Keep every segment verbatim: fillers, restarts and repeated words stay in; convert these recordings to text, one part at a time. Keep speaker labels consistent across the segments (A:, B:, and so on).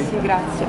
A: Sì, grazie.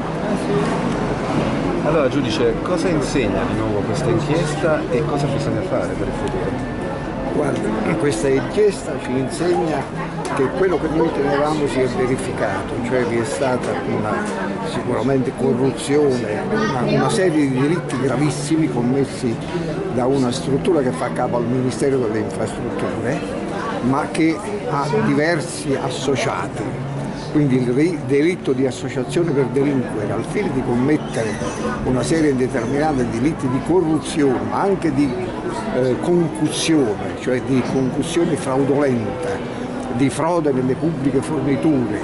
B: Allora giudice, cosa insegna di nuovo questa inchiesta e cosa bisogna fare per il futuro?
C: Guarda, questa inchiesta ci insegna che quello che noi tenevamo si è verificato, cioè vi è stata una, sicuramente corruzione, una, una serie di delitti gravissimi commessi da una struttura che fa capo al Ministero delle Infrastrutture, ma che ha diversi associati. Quindi il delitto di associazione per delinquere al fine di commettere una serie indeterminata di delitti di corruzione, ma anche di eh, concussione, cioè di concussione fraudolenta, di frode nelle pubbliche forniture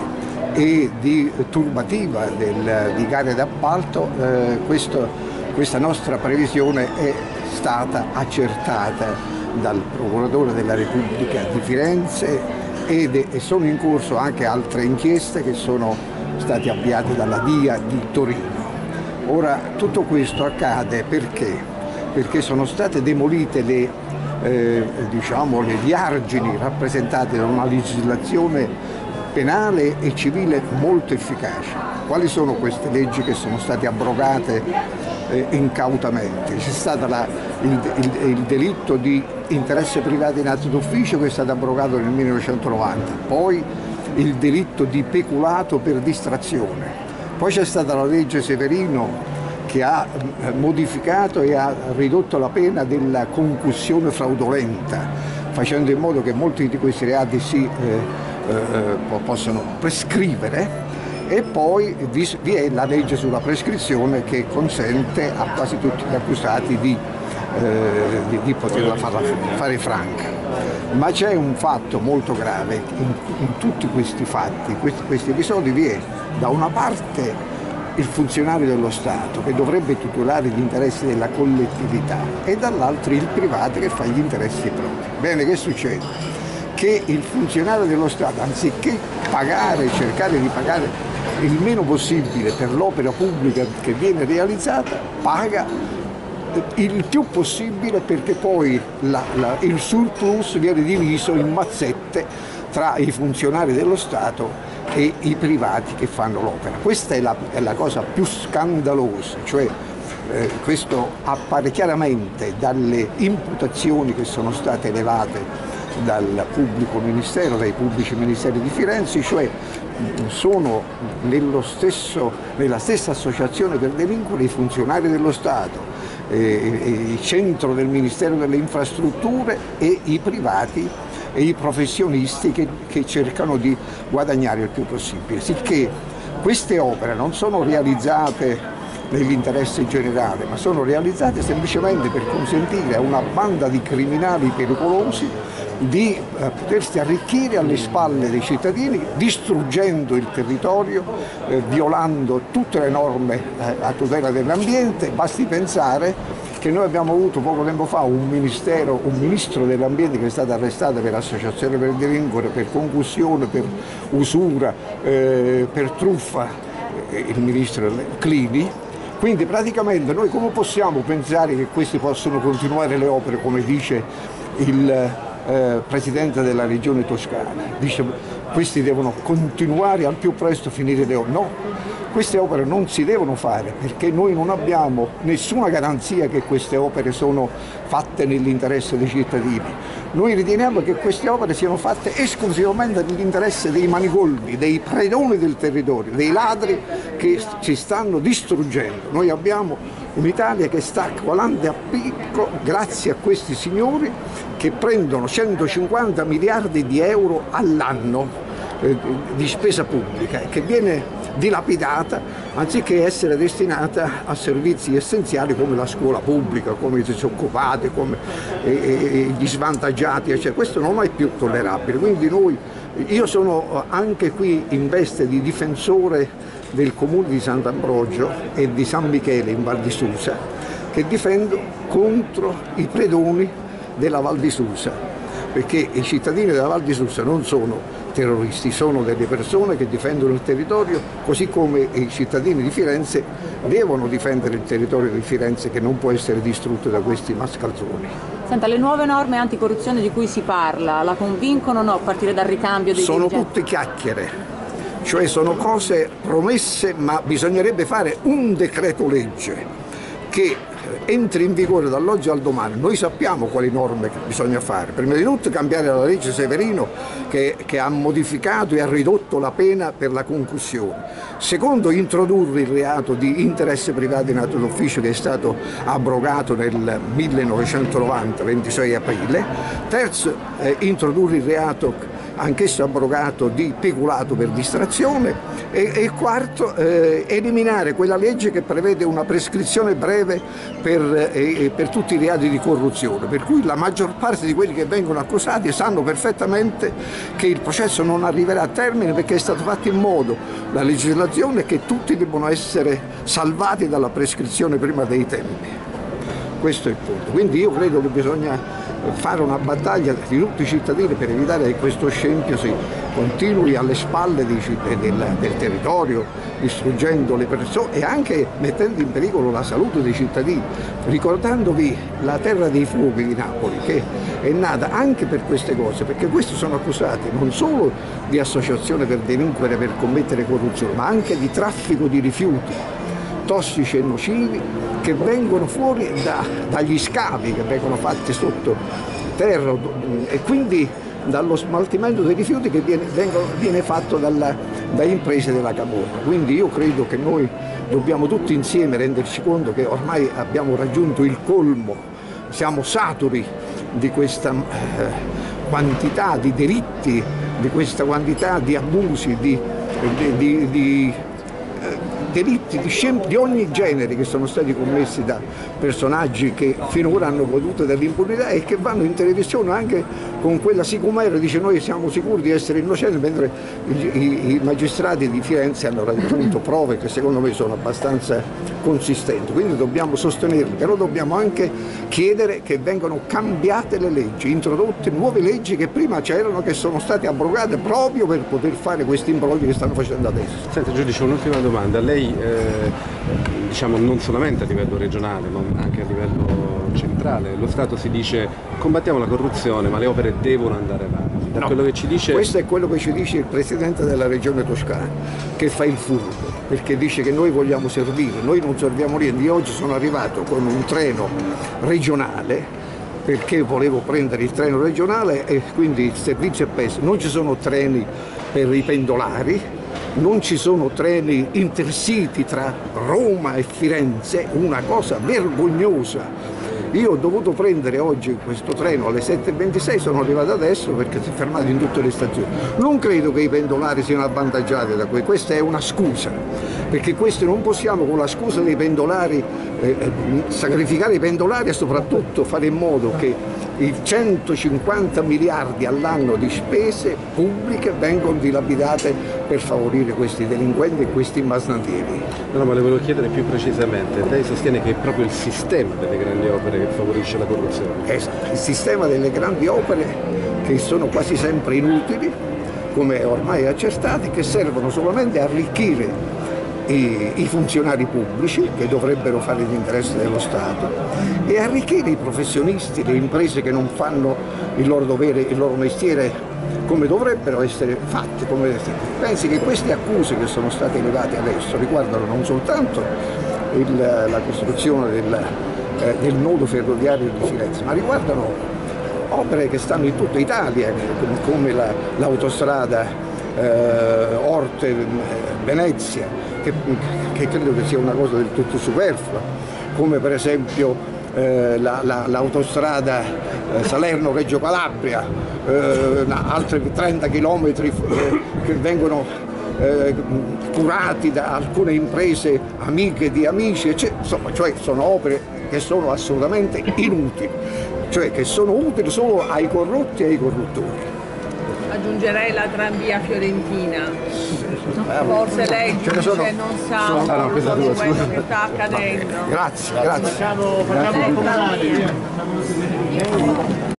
C: e di turbativa del, di gare d'appalto, eh, questo, questa nostra previsione è stata accertata dal Procuratore della Repubblica di Firenze ed e sono in corso anche altre inchieste che sono state avviate dalla D I A di Torino. Ora tutto questo accade perché? Perché sono state demolite le, eh, diciamo, le argini rappresentate da una legislazione penale e civile molto efficace. Quali sono queste leggi che sono state abrogate eh, incautamente? C'è stato la, il, il, il delitto di interesse privato in atto d'ufficio che è stato abrogato nel millenovecentonovanta, poi il delitto di peculato per distrazione, poi c'è stata la legge Severino che ha modificato e ha ridotto la pena della concussione fraudolenta, facendo in modo che molti di questi reati si eh, eh, possano prescrivere. E poi vi è la legge sulla prescrizione che consente a quasi tutti gli accusati di, eh, di, di poterla farla, fare franca. Ma c'è un fatto molto grave in, in tutti questi fatti, questi, questi episodi. Vi è da una parte il funzionario dello Stato che dovrebbe tutelare gli interessi della collettività e dall'altro il privato che fa gli interessi propri. Bene, che succede? Che il funzionario dello Stato, anziché pagare, cercare di pagare il meno possibile per l'opera pubblica che viene realizzata, paga il più possibile perché poi la, la, il surplus viene diviso in mazzette tra i funzionari dello Stato e i privati che fanno l'opera. Questa è la, è la cosa più scandalosa, cioè eh, questo appare chiaramente dalle imputazioni che sono state elevate dal pubblico ministero, dai pubblici ministeri di Firenze, cioè sono nello stesso, nella stessa associazione per delinquere i funzionari dello Stato, eh, il centro del Ministero delle Infrastrutture e i privati e i professionisti che, che cercano di guadagnare il più possibile, sicché queste opere non sono realizzate nell'interesse generale, ma sono realizzate semplicemente per consentire a una banda di criminali pericolosi di eh, potersi arricchire alle spalle dei cittadini, distruggendo il territorio, eh, violando tutte le norme eh, a tutela dell'ambiente. Basti pensare che noi abbiamo avuto poco tempo fa un ministero, un ministro dell'ambiente che è stato arrestato per associazione per delinquere, per concussione, per usura, eh, per truffa, eh, il ministro Clini. Quindi praticamente noi come possiamo pensare che questi possono continuare le opere, come dice il eh, Presidente della Regione Toscana? Dice questi devono continuare al più presto, finire le opere. No, queste opere non si devono fare perché noi non abbiamo nessuna garanzia che queste opere sono fatte nell'interesse dei cittadini. Noi riteniamo che queste opere siano fatte esclusivamente nell'interesse dei manigoldi, dei predoni del territorio, dei ladri che ci stanno distruggendo. Noi abbiamo un'Italia che sta colando a picco grazie a questi signori che prendono centocinquanta miliardi di euro all'anno eh, di spesa pubblica che viene dilapidata anziché essere destinata a servizi essenziali come la scuola pubblica, come i disoccupati, come eh, eh, gli svantaggiati, eccetera. Questo non è più tollerabile. Quindi noi, io sono anche qui in veste di difensore del comune di Sant'Ambrogio e di San Michele in Val di Susa, che difendo contro i predoni della Val di Susa, perché i cittadini della Val di Susa non sono terroristi, sono delle persone che difendono il territorio, così come i cittadini di Firenze devono difendere il territorio di Firenze che non può essere distrutto da questi mascalzoni.
A: Senta, le nuove norme anticorruzione di cui si parla, la convincono o no a partire dal ricambio dei
C: Sono
A: dirigenti?
C: tutte chiacchiere, cioè sono cose promesse, ma bisognerebbe fare un decreto legge che entri in vigore dall'oggi al domani. Noi sappiamo quali norme bisogna fare. Prima di tutto cambiare la legge Severino che, che ha modificato e ha ridotto la pena per la concussione. Secondo, introdurre il reato di interesse privato in atto d'ufficio che è stato abrogato nel millenovecentonovanta, ventisei aprile. Terzo, eh, introdurre il reato anch'esso abrogato di peculato per distrazione e, e quarto, eh, eliminare quella legge che prevede una prescrizione breve per, eh, per tutti i reati di corruzione, per cui la maggior parte di quelli che vengono accusati sanno perfettamente che il processo non arriverà a termine perché è stato fatto in modo, la legislazione, che tutti devono essere salvati dalla prescrizione prima dei tempi. Questo è il punto. Quindi io credo che bisogna fare una battaglia di tutti i cittadini per evitare che questo scempio si continui alle spalle di, del, del territorio, distruggendo le persone e anche mettendo in pericolo la salute dei cittadini. Ricordandovi la terra dei fuochi di Napoli, che è nata anche per queste cose, perché questi sono accusati non solo di associazione per delinquere, per commettere corruzione, ma anche di traffico di rifiuti tossici e nocivi che vengono fuori da, dagli scavi che vengono fatti sotto terra e quindi dallo smaltimento dei rifiuti che viene, vengono, viene fatto dalla, da imprese della Camorra. Quindi io credo che noi dobbiamo tutti insieme renderci conto che ormai abbiamo raggiunto il colmo, siamo saturi di questa eh, quantità di delitti, di questa quantità di abusi, di, di, di, di delitti di, di ogni genere che sono stati commessi da personaggi che finora hanno goduto dell'impunità e che vanno in televisione anche con quella sicumera, dice noi siamo sicuri di essere innocenti, mentre i, i, i magistrati di Firenze hanno raggiunto prove che secondo me sono abbastanza consistenti, quindi dobbiamo sostenerli, però dobbiamo anche chiedere che vengano cambiate le leggi, introdotte nuove leggi che prima c'erano, che sono state abrogate proprio per poter fare questi imbrogli che stanno facendo adesso.
B: Senta giudice, un'ultima domanda, lei eh, diciamo non solamente a livello regionale ma anche a livello centrale, lo Stato si dice combattiamo la corruzione ma le opere devono andare avanti, da
C: no,
B: quello che ci dice...
C: Questo è quello che ci dice il Presidente della Regione Toscana, che fa il furbo, perché dice che noi vogliamo servire, noi non serviamo niente. Io oggi sono arrivato con un treno regionale perché volevo prendere il treno regionale e quindi il servizio è perso, non ci sono treni per i pendolari, non ci sono treni intercity tra Roma e Firenze, una cosa vergognosa. Io ho dovuto prendere oggi questo treno alle sette e ventisei, sono arrivato adesso perché si è fermato in tutte le stazioni. Non credo che i pendolari siano avvantaggiati da questo, questa è una scusa, perché questo non possiamo con la scusa dei pendolari eh, sacrificare i pendolari e soprattutto fare in modo che i centocinquanta miliardi all'anno di spese pubbliche vengono dilapidate per favorire questi delinquenti e questi masnadieri.
B: No, ma le volevo chiedere più precisamente, lei sostiene che è proprio il sistema delle grandi opere che favorisce la corruzione?
C: Esatto, il sistema delle grandi opere che sono quasi sempre inutili, come ormai accertati, che servono solamente a arricchire I, i funzionari pubblici che dovrebbero fare l'interesse dello Stato e arricchire i professionisti, le imprese che non fanno il loro dovere, il loro mestiere come dovrebbero essere fatti. Come... Pensi che queste accuse che sono state elevate adesso riguardano non soltanto il, la costruzione del, eh, del nodo ferroviario di Firenze, ma riguardano opere che stanno in tutta Italia, come la, l'autostrada eh, Orte-Venezia, Che, che credo che sia una cosa del tutto superflua, come per esempio eh, la, la, l'autostrada eh, Salerno-Reggio Calabria, eh, altri trenta chilometri eh, che vengono eh, curati da alcune imprese amiche di amici, eccetera. Insomma, cioè sono opere che sono assolutamente inutili, cioè che sono utili solo ai corrotti e ai corruttori.
A: Aggiungerei la tranvia fiorentina, forse lei giudice
C: sono,
A: non sa
C: sono,
A: ah, no,
C: quello
A: quello che sta accadendo.
C: Grazie, grazie.
D: Facciamo, facciamo